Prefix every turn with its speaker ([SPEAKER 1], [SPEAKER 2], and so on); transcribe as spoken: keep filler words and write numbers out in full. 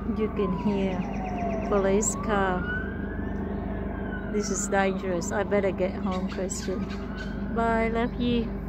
[SPEAKER 1] You can hear police car. This is dangerous. I better get home, Christian. Bye, love you.